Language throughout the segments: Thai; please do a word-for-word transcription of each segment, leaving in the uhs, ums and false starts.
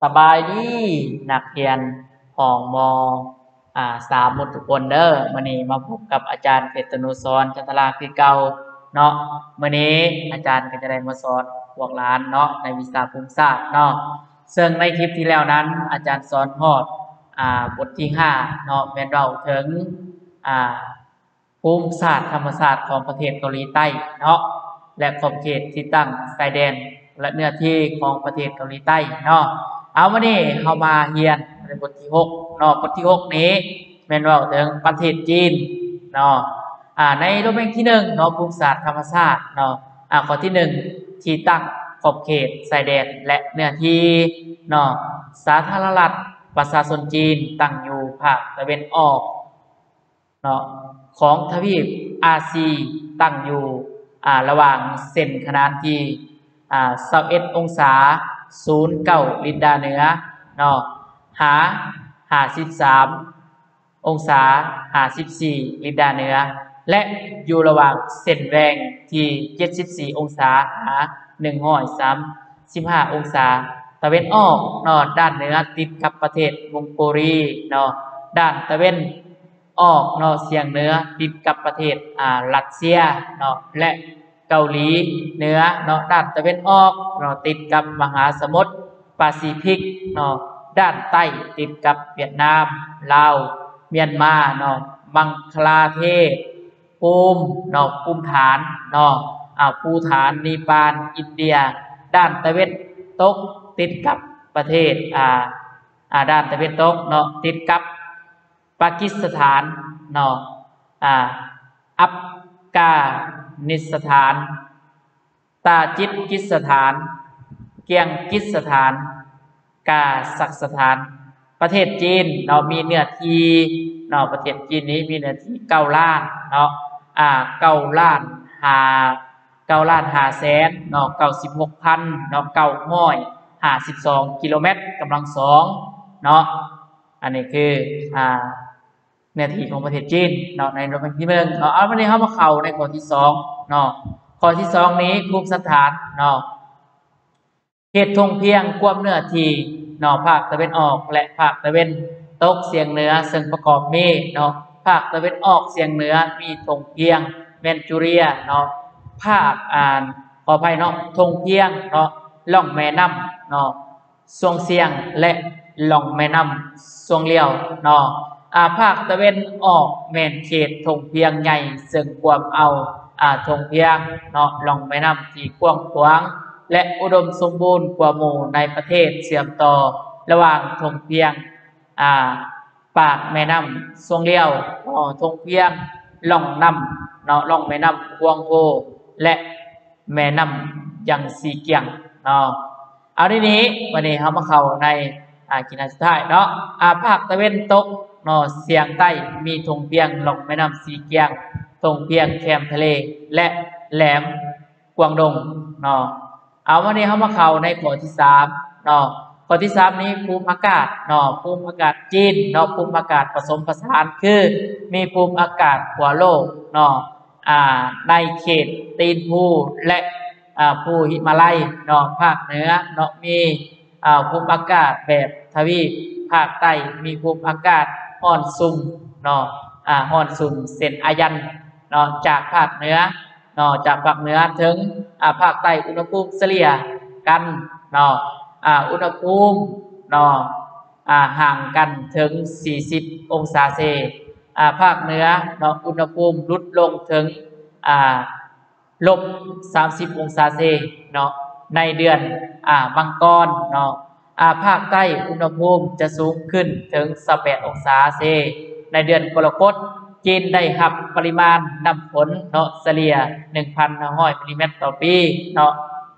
สบายดีนักเรียนของมอ่าสามหมดทุกคนเด้อมื้อนี้มาพบกับอาจารย์เพชรตนุสรณ์จันทราคือเก่าเนาะมื้อนี้อาจารย์ก็จะได้มาสอนพวกหลานเนาะในวิชาภูมิศาสตร์เนาะซึ่งในคลิปที่แล้วนั้นอาจารย์สอนฮอดอ่าบทที่ห้าเนาะแม่นเว้าถึงอ่าภูมิศาสตร์ธรรมศาสตร์ของประเทศเกาหลีใต้เนาะและขอบเขตที่ตั้งชายแดนและเนื้อที่ของประเทศเกาหลีใต้เนาะ เอาวันนี้เรามาเรียนในบทที่หกเนาะบทที่หกนี้แม่นเว้าถึงประเทศจีนเนาะอ่าในรูปแบบที่หนึ่งเนาะภูมิศาสตร์ธรรมชาติเนาะอ่าข้อที่หนึ่งที่ตั้งขอบเขตชายแดนและเนื้อที่เนาะสาธารณรัฐประชาชนจีนตั้งอยู่ภาคตะวันออกเนาะของทวีปอาซีตั้งอยู่อ่าระหว่างเส้นขนานที่อ่ายี่สิบเอ็ดองศาศูนย์เก้าลินดาเหนือเนาะหาห้าสิบสามองศาห้าสิบสี่ลินดาเหนือและอยู่ระหว่างเส้นแหวงที่เจ็ดสิบสี่องศาหาหนึ่งร้อยสามสิบห้าองศาตะวันออกเนาะด้านเหนือติดกับประเทศมองโกลีเนาะด้านตะวันออกเนาะเฉียงเหนือติดกับประเทศอ่ารัสเซียเนาะและเกาหลีเหนือเนาะด้านตะวันออกเนาะติดกับมหาสมุทรแปซิฟิกเนาะด้านใต้ติดกับเวียดนามลาวเมียนมาเนาะบังคลาเทศภูมิเนาะภูมิฐานเนาะอ่าภูฐานนีปาลอินเดียด้านตะวันตกติดกับประเทศอ่าอ่าด้านตะวันตกเนาะติดกับปากีสถานเนาะอ่าอัฟกานิสถานตาจิกิสถานเกียงกิสถานกาซัคสถานประเทศจีนเนาะมีเนื้อที่เนาะประเทศจีนนี้มีเนื้อที่เก้าล้านเนาะอ่าเก้าล้านห้าเก้าล้านห้าแสนเนาะเก้าสิบหกพันเนาะเก้าร้อยห้าสิบสองกิโลเมตรกำลังสองเนาะอันนี้คืออ่าเนื้อที่ของประเทศจีนเนาะในรูปแบบที่หนึ่งเนาะเอาวันนี้เข้ามาเข้าในข้อที่สองเนาะข้อที่สองนี้ภูมิสถานเนาะเขตทงเพียงควบเนื้อที่เนาะภาคตะวันออกและภาคตะวันตกเฉียงเหนือซึ่งประกอบมีเนาะภาคตะวันออกเฉียงเหนือมีทงเพียงแมนจูเรียเนาะภาคอ่านขออภัยเนาะทงเพียงเนาะล่องแม่น้ำเนาะซวงเซียงและล่องแม่น้ำซวงเลี้ยวเนาะอ่าภาคตะวันออกแม่นเขตทงเพียงใหญ่ซึ่งควบเอาอ่าทงเพียงเนาะล่องแม่น้ำที่กว้างขวางและอุดมสมบูรณ์กว่าหมู่ในประเทศเชื่อมต่อระหว่างทงเพียงอ่าปากแม่น้ำซวงเลี้ยวเนาะทงเพียงล่องน้ำเนาะล่องแม่น้ำกวางโฮและแม่น้ำยังซีเกียงเนาะเอาทีนี้วันนี้เฮามาเข้าในอ่ากินสุดท้ายเนาะอ่าภาคตะวันตกเนาะเฉียงใต้มีทงเพียงล่องแม่น้ำซีเกียงทงเพียงแคมทะเลและแหลมกวางดงเนาะเอาวันนี้เฮามาเข้าในข้อที่สามเนาะข้อที่สามนี้ภูมิอากาศเนาะภูมิอากาศจีนเนาะภูมิอากาศผสมผสานคือมีภูมิอากาศขั้วโลกเนาะอ่าในเขตตีนภูและอ่าภูหิมาลัยเนาะภาคเหนือเนาะมีอ่าภูมิอากาศแบบทวีปภาคใต้มีภูมิอากาศร้อนซุ่มเนาะอ่าร้อนซุ่มเส้นอายันเนาะจากภาคเหนือเนาะจากภาคเหนือถึงอ่าภาคใต้อุณหภูมิเฉลี่ยกันเนาะอ่าอุณหภูมิเนาะอ่าห่างกันถึงสี่สิบองศาเซลเซียสอ่าภาคเหนือเนาะอุณหภูมิลดลงถึงอ่าลบสามสิบองศาเซลเซียสเนาะในเดือนอ่ามังกรเนาะอ่าภาคใต้อุณหภูมิจะสูงขึ้นถึงสิบแปดองศาเซลเซียสในเดือนกรกฎาคมจีนได้รับปริมาณน้ำฝนเนาะเฉลี่ย หนึ่งพันห้าร้อย มิลลิเมตรต่อปีเนาะ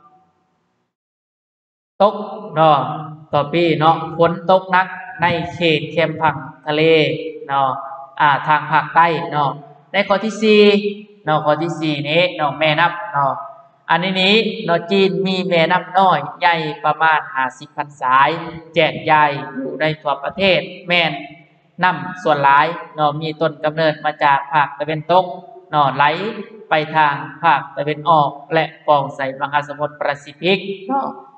ตกเนาะต่อปีเนาะฝนตกหนักในเขตเข้มพังทะเลเนาะอ่าทางภาคใต้เนาะในข้อที่สี่เนาะข้อที่สี่นี้เนาะแม่น้ำเนาะอันนี้นี้เนาะจีนมีแม่น้ำน้อยใหญ่ประมาณห้าสิบพันสายแจกใหญ่อยู่ในทั่วประเทศแม่นน้ำส่วนหลายเนาะมีต้นกำเนิดมาจากภาคตะวันตกเนาะไหลไปทางภาคตะวันออกและกองใส่มหาสมุทรแปซิฟิกเนาะ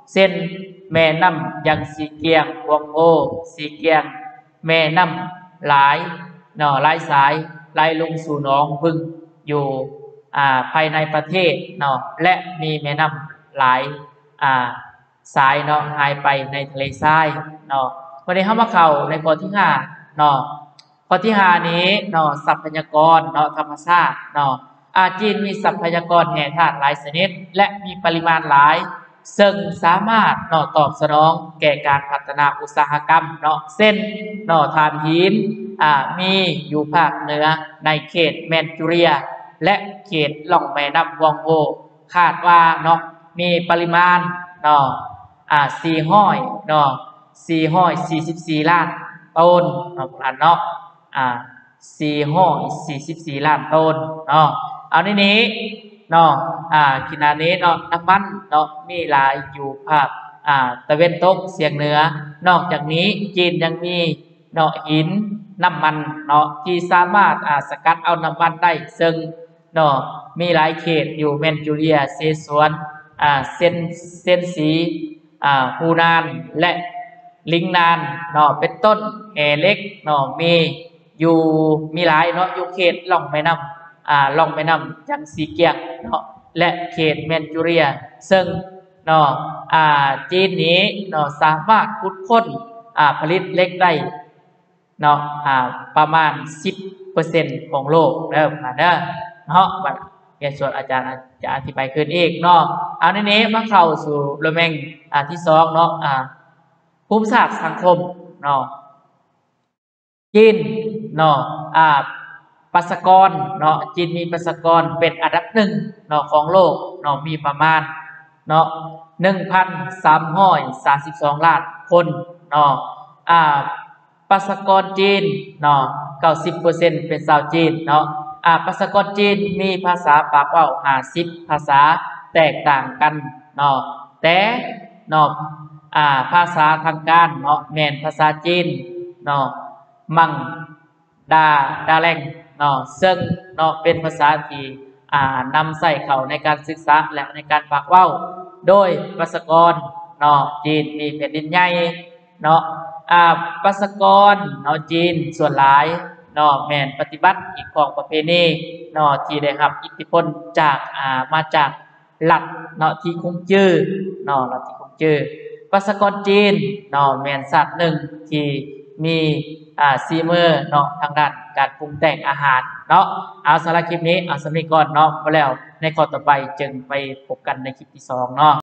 เส้นแม่น้ำยังสีเกียงวงโอสีเกียงแม่น้ำหลายเนาะหลายสายไหลลงสู่หนองบึงอยู่อ่าภายในประเทศเนาะและมีแม่น้ำหลายอ่าสายเนาะหายไปในทะเลทรายเนาะวันนี้เข้ามาเข้าในข้อที่ห้าเนาะข้อที่ห้านี้เนาะทรัพยากรเนาะธรรมชาติเนาะอาจีนมีทรัพยากรแห่ธาตุหลายชนิดและมีปริมาณหลายซึ่งสามารถเนาะตอบสนองแก่การพัฒนาอุตสาหกรรมเนาะเส้นเนาะถ่านหินอ่ามีอยู่ภาคเหนือในเขตแมนจูเรียและเขตล่องแม่น้ำวังโอคาดว่าเนาะมีปริมาณเนาะอ่าสี่ร้อยเนาะสี่ร้อยสี่สิบสี่ล้านต้นเนาะอันเนาะอ่าสี่ร้อยสี่สิบสี่ล้านต้นเนาะเอาในนี้เนาะอ่าขณะนี้เนาะน้ำมันเนาะมีหลายอยู่ภาคอ่าตะเวนตกเฉียงเหนือนอกจากนี้จีนยังมีเนาะหินน้ำมันเนาะที่สามารถอ่าสกัดเอาน้ำมันได้ซึ่งเนาะมีหลายเขตอยู่แมนจูเรียเซซวนอ่าเซนเซนซีอ่าฮูนานและลิงนานเนาะเป็นต้นแห่เล็กเนาะมีอยู่มีหลายเนาะอยู่เขตล่องแม่น้ำอ่าล่องแม่น้ำจังซีเกียงเนาะและเขตแมนจูเรียซึ่งเนาะอ่าจีนนี้เนาะสามารถขุดค้นอ่าผลิตเหล็กได้เนาะอ่าประมาณ สิบเปอร์เซ็นต์ ของโลกเด้อมาเด้อเนาะบัดเรียนส่วนอาจารย์จะอธิบายขึ้นอีกเนาะเอาในนี้มาเข้าสู่เรื่องแม่งอ่าที่สองเนาะอ่าภูมิศาสตร์สังคมเนาะจีนเนาะอ่าประชากรเนาะจีนมีประชากรเป็นอันดับหนึ่งเนาะของโลกเนาะมีประมาณเนาะ หนึ่งพันสามร้อยสามสิบสอง ล้านคนเนาะอ่าประชากรจีนเนาะ เก้าสิบเปอร์เซ็นต์ เป็นชาวจีนเนาะอ่าประชากรจีนมีภาษาปากเว้าห้าสิบภาษาแตกต่างกันเนาะแต่เนาะอ่าภาษาทางการเนาะแม่นภาษาจีนเนาะมังดาดาแรงเนาะซึ่งเนาะเป็นภาษาที่อ่านำใส่เข้าในการศึกษาและในการปากเว้าโดยประชากรเนาะจีนมีแผ่นดินใหญ่เนาะอ่าประชากรเนาะจีนส่วนหลายเนาะแม่นปฏิบัติอีกของประเพณีเนาะที่ได้รับอิทธิพลจากอ่ามาจากรัฐเนาะที่คงจื้อเนาะรัฐที่คงจื้อประชากรจีนเนาะแม่นสัตว์หนึ่งที่มีอ่าซีมือเนาะทางด้านการปรุงแต่งอาหารเนาะเอาสำหรับคลิปนี้เอาสำหรับนี้ก่อนเนาะพอแล้วในข้อต่อไปจึงไปพบกันในคลิปที่สองเนาะ